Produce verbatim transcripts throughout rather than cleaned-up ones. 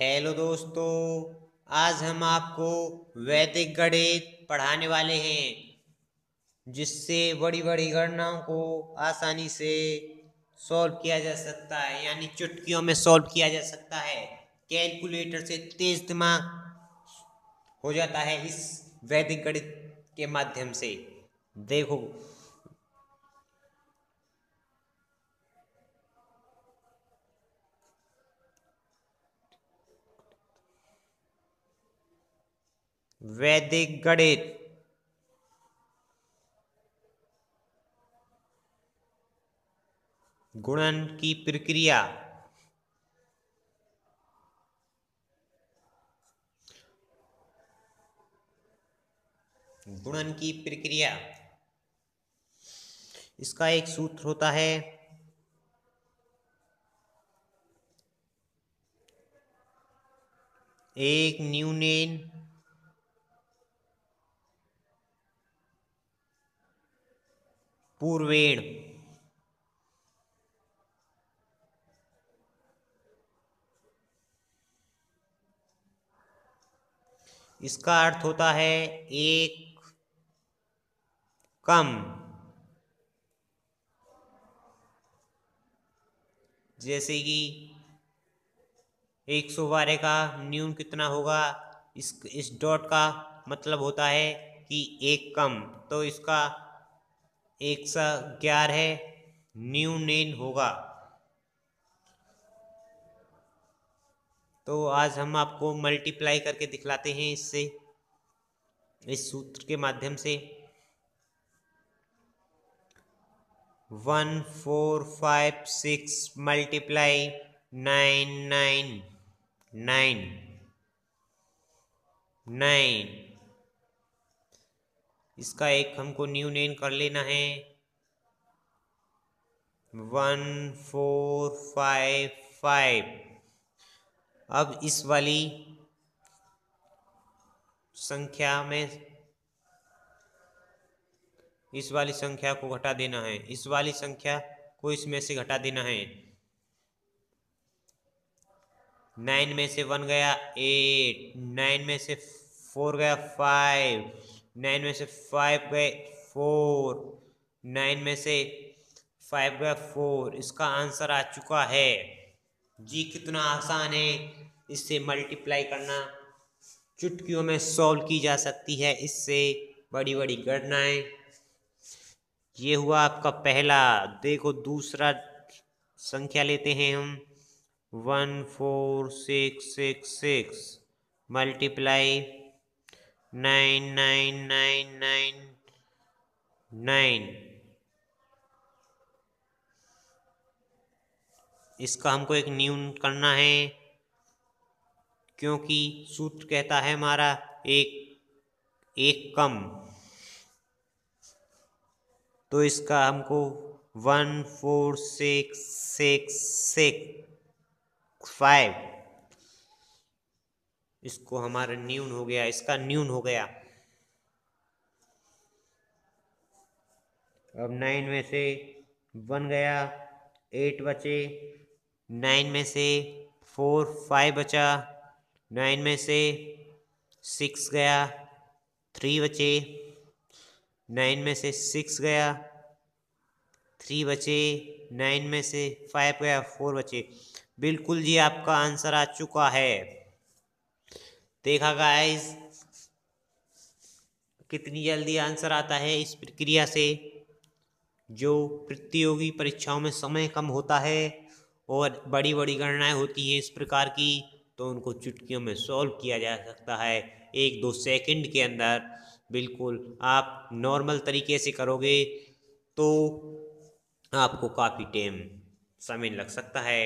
Hello दोस्तों, आज हम आपको वैदिक गणित पढ़ाने वाले हैं जिससे बड़ी बड़ी गणनाओं को आसानी से सॉल्व किया जा सकता है, यानी चुटकियों में सॉल्व किया जा सकता है। कैलकुलेटर से तेज दिमाग हो जाता है इस वैदिक गणित के माध्यम से। देखो, वैदिक गणित गुणन की प्रक्रिया। गुणन की प्रक्रिया इसका एक सूत्र होता है एक न्यूनेन पूर्वेण। इसका अर्थ होता है एक कम। जैसे कि एक सौ बारह का न्यून कितना होगा, इस इस डॉट का मतलब होता है कि एक कम, तो इसका एक सौ ग्यारह न्यूनेन होगा। तो आज हम आपको मल्टीप्लाई करके दिखलाते हैं इससे, इस सूत्र के माध्यम से। One four five six multiply nine nine nine nine. इसका एक हमको न्यूनेन कर लेना है वन फोर फाइव फाइव। अब इस वाली संख्या में इस वाली संख्या को घटा देना है, इस वाली संख्या को इसमें से घटा देना है। नाइन में से वन गया एट, नाइन में से फोर गया फाइव, नाइन में से फाइव गए फोर, नाइन में से फाइव गया फोर। इसका आंसर आ चुका है जी। कितना आसान है इससे मल्टीप्लाई करना, चुटकियों में सॉल्व की जा सकती है इससे बड़ी बड़ी गणनाएं। ये हुआ आपका पहला। देखो दूसरा संख्या लेते हैं हम, one four six six six multiply nine nine nine nine nine. इसका हमको एक न्यून करना है, क्योंकि सूत्र कहता है हमारा एक एक कम। तो इसका हमको one four six six six five, इसको हमारा न्यून हो गया, इसका न्यून हो गया। अब नाइन में से वन गया, एट बचे, नाइन में से फोर फाइव बचा, नाइन में से सिक्स गया, थ्री बचे, नाइन में से सिक्स गया, थ्री बचे, नाइन में से फाइव गया, फोर बचे। बिल्कुल जी, आपका आंसर आ चुका है। देखा गाइस, कितनी जल्दी आंसर आता है इस प्रक्रिया से। जो प्रतियोगी परीक्षाओं में समय कम होता है और बड़ी बड़ी गणनाएं होती हैं इस प्रकार की, तो उनको चुटकियों में सॉल्व किया जा सकता है एक दो सेकंड के अंदर। बिल्कुल आप नॉर्मल तरीके से करोगे तो आपको काफ़ी टाइम समय लग सकता है।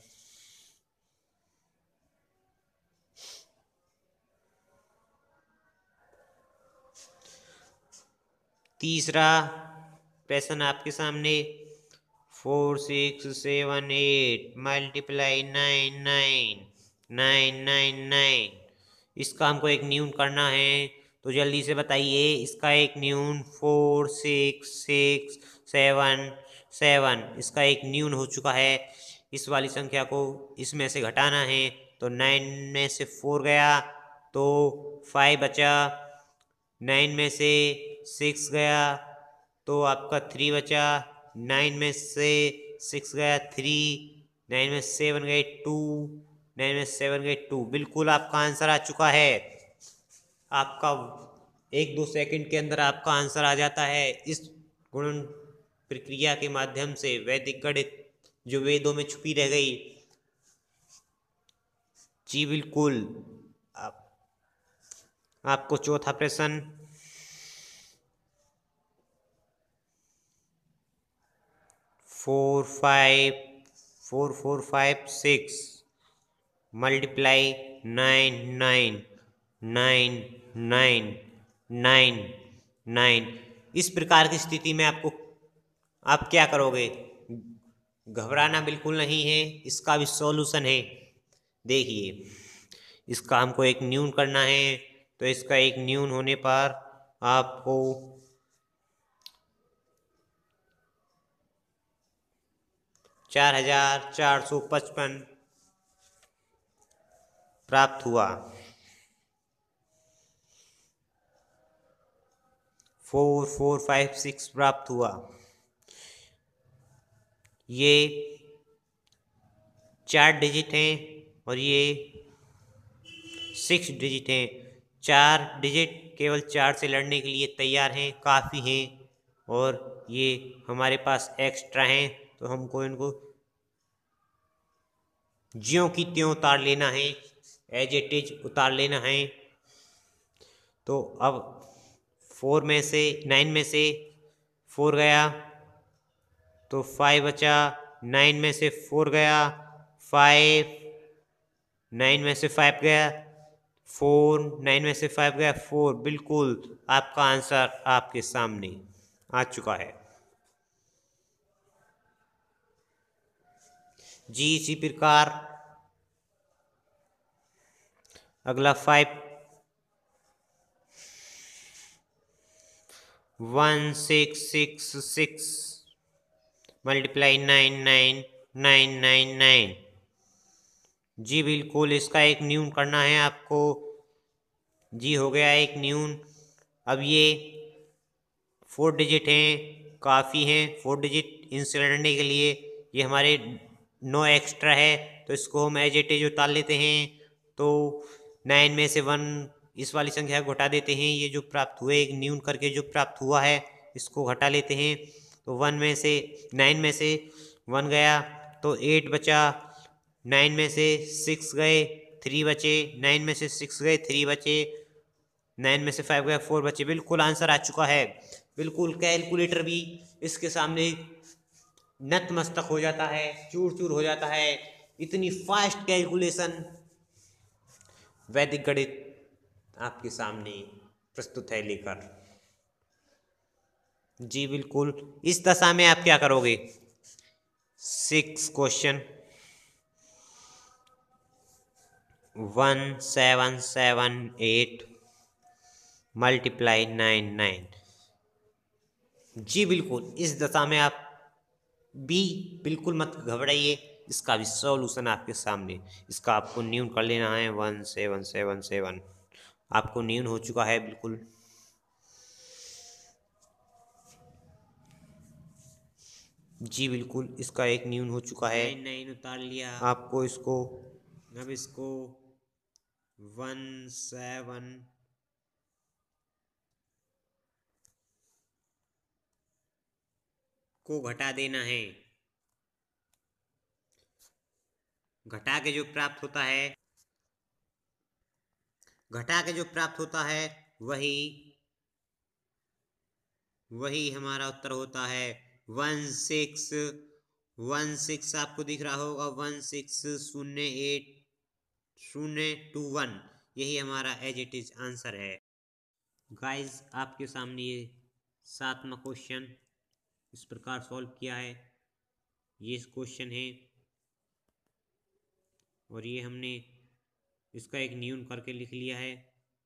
तीसरा प्रश्न आपके सामने, four six seven eight multiply nine nine nine nine nine. इसका हमको एक न्यून करना है, तो जल्दी से बताइए। इसका एक न्यून four six six seven seven, इसका एक न्यून हो चुका है। इस वाली संख्या को इसमें से घटाना है, तो तो नाइन में से फोर गया तो फाइव बचा, नाइन में से सिक्स गया तो आपका थ्री बचा, नाइन में से सिक्स गया थ्री, नाइन में सेवन गए टू, नाइन में सेवन गए टू। बिल्कुल आपका आंसर आ चुका है। आपका एक दो सेकंड के अंदर आपका आंसर आ जाता है। इस गुणन प्रक्रिया के माध्यम से वैदिक गणित जो वेदों में छुपी रह गई। जी बिल्कुल। आप, आपको चौथा प्रश्न, four five four four five six multiply nine nine nine nine nine nine. इस प्रकार की स्थिति में आपको आप क्या करोगे? घबराना बिल्कुल नहीं है, इसका भी सॉल्यूशन है। देखिए, इसका हमको एक न्यून करना है, तो इसका एक न्यून होने पर आपको चार हजार चार सौ पचपन प्राप्त हुआ। फोर फोर फाइव सिक्स प्राप्त हुआ। ये चार डिजिट हैं और ये सिक्स डिजिट हैं। चार डिजिट केवल चार से लड़ने के लिए तैयार हैं, काफ़ी हैं, और ये हमारे पास एक्स्ट्रा हैं, तो हमको इनको ज्यों की त्यों उतार लेना है, एज इट इज उतार लेना है। तो अब फोर में से नाइन में से फोर गया तो फाइव बचा, नाइन में से फोर गया फाइव, नाइन में से फाइव गया फोर, नाइन में से फाइव गया फोर। बिल्कुल आपका आंसर आपके सामने आ चुका है। जी इसी प्रकार अगला five one six six six multiply nine nine nine nine nine. जी बिल्कुल, इसका एक न्यून करना है आपको। जी हो गया एक न्यून। अब ये फोर डिजिट हैं, काफ़ी हैं फोर डिजिट इनसे लड़ने के लिए। ये हमारे नो एक्स्ट्रा है, तो इसको हम एज इट इज उतार लेते हैं। तो नाइन में से वन इस वाली संख्या को घटा देते हैं। ये जो प्राप्त हुए एक न्यून करके जो प्राप्त हुआ है इसको घटा लेते हैं। तो वन में से नाइन में से वन गया तो एट बचा, नाइन में से सिक्स गए थ्री बचे, नाइन में से सिक्स गए थ्री बचे, नाइन में से फाइव गए फोर बचे। बिल्कुल आंसर आ चुका है। बिल्कुल कैलकुलेटर भी इसके सामने नतमस्तक हो जाता है, चूर चूर हो जाता है। इतनी फास्ट कैलकुलेशन वैदिक गणित आपके सामने प्रस्तुत है लेकर। जी बिल्कुल, इस दशा में आप क्या करोगे? Six question one seven seven eight multiply nine nine. जी बिल्कुल, इस दशा में आप भी बिल्कुल मत घबराइए, इसका भी सॉल्यूशन आपके सामने। इसका आपको न्यून कर लेना है वन सेवन सेवन सेवन। आपको न्यून हो चुका है बिल्कुल। जी बिल्कुल, इसका एक न्यून हो चुका है। नाइन नाइन उतार लिया। आपको इसको अब इसको वन सेवन को घटा देना है। घटा के जो प्राप्त होता है घटा के जो प्राप्त होता है वही वही हमारा उत्तर होता है वन सिक्स वन सिक्स। आपको दिख रहा होगा वन सिक्स शून्य एट शून्य टू वन। यही हमारा एज इट इज आंसर है। गाइस, आपके सामने ये सातवां क्वेश्चन इस प्रकार सॉल्व किया है। ये क्वेश्चन है और ये हमने इसका एक न्यून करके लिख लिया है,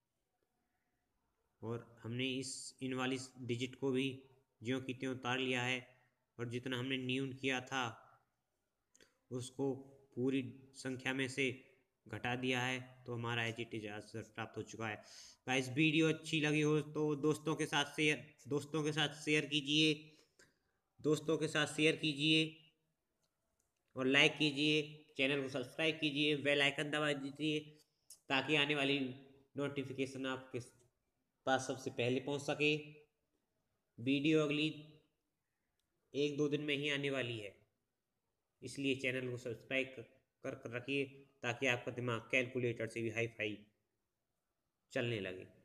और हमने इस इन वाली डिजिट को भी ज्यों की त्यों उतार लिया है, और जितना हमने न्यून किया था उसको पूरी संख्या में से घटा दिया है, तो हमारा एच टी आंसर प्राप्त हो चुका है। गाइस वीडियो अच्छी लगी हो तो दोस्तों के साथ शेयर दोस्तों के साथ शेयर कीजिए दोस्तों के साथ शेयर कीजिए और लाइक कीजिए, चैनल को सब्सक्राइब कीजिए, बेल आइकन दबा दीजिए ताकि आने वाली नोटिफिकेशन आपके पास सबसे पहले पहुंच सके। वीडियो अगली एक दो दिन में ही आने वाली है, इसलिए चैनल को सब्सक्राइब कर कर रखिए ताकि आपका दिमाग कैलकुलेटर से भी हाई फाई चलने लगे।